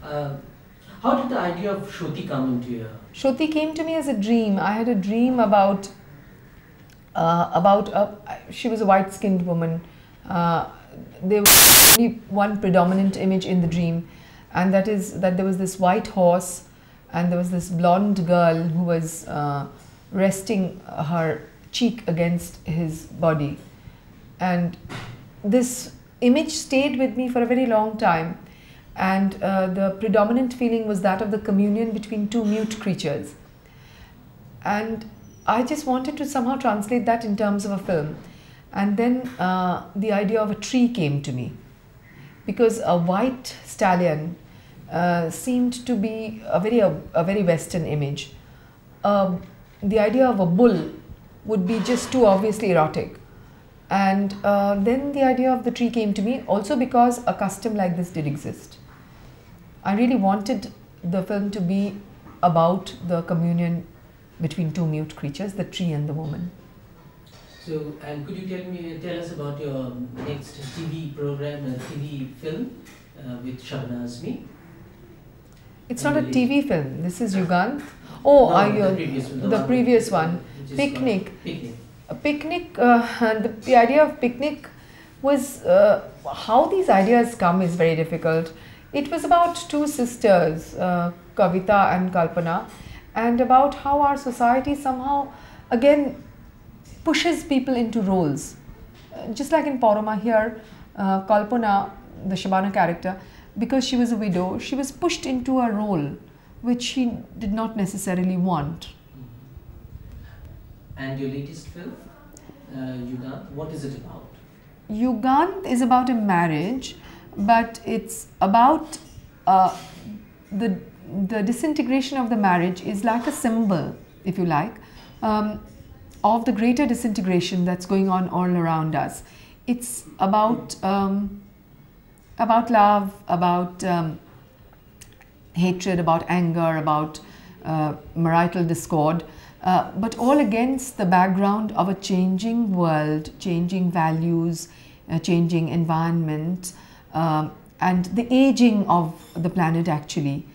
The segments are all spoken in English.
Uh, how did the idea of Shruti come into your? Shruti came to me as a dream. I had a dream about she was a white-skinned woman. There was only one predominant image in the dream, and that is that there was this white horse and there was this blonde girl who was resting her cheek against his body. And this image stayed with me for a very long time. And the predominant feeling was that of the communion between two mute creatures. And I just wanted to somehow translate that in terms of a film. And then the idea of a tree came to me, because a white stallion seemed to be a very Western image. The idea of a bull would be just too obviously erotic. And then the idea of the tree came to me, also because a custom like this did exist. I really wanted the film to be about the communion between two mute creatures, the tree and the woman. So, and could you tell us about your next TV program, TV film with Shabana Azmi? It's not a TV film. This is Yugant. Oh, no, the previous one. Picnic. A picnic. The idea of picnic was how these ideas come is very difficult. It was about two sisters, Kavita and Kalpana, and about how our society somehow again pushes people into roles. Just like in Poroma here, Kalpana, the Shabana character, because she was a widow, she was pushed into a role which she did not necessarily want. And your latest film, Yugant, what is it about? Yugant is about a marriage, but it's about the disintegration of the marriage is like a symbol, if you like, of the greater disintegration that's going on all around us. It's about love, about hatred, about anger, about marital discord, but all against the background of a changing world, changing values, changing environment, and the aging of the planet actually.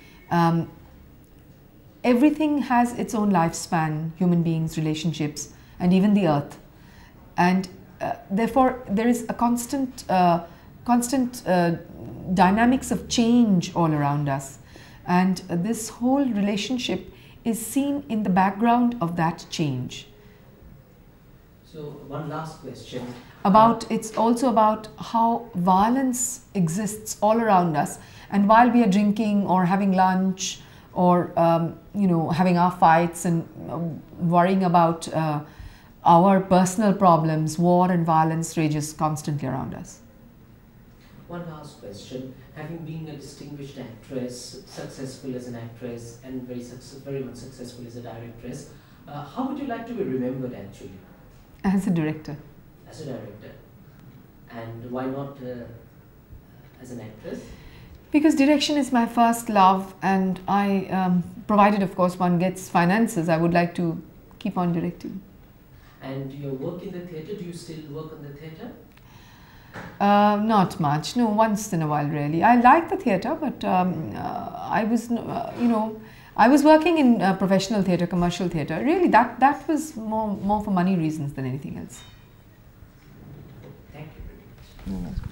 Everything has its own lifespan, human beings, relationships, and even the earth. And therefore, there is a constant dynamics of change all around us. And this whole relationship is seen in the background of that change. So, one last question. It's also about how violence exists all around us. And while we are drinking or having lunch or, having our fights and worrying about our personal problems, war and violence rages constantly around us. One last question. Having been a distinguished actress, successful as an actress and very much successful as a directress, how would you like to be remembered actually? As a director. As a director. And why not as an actress? Because direction is my first love, and I, provided of course one gets finances, I would like to keep on directing. And your work in the theatre, do you still work on the theatre? Not much, no, once in a while really. I like the theatre, but I was, I was working in professional theatre, commercial theatre. Really, that was more for money reasons than anything else. Thank you very much. No,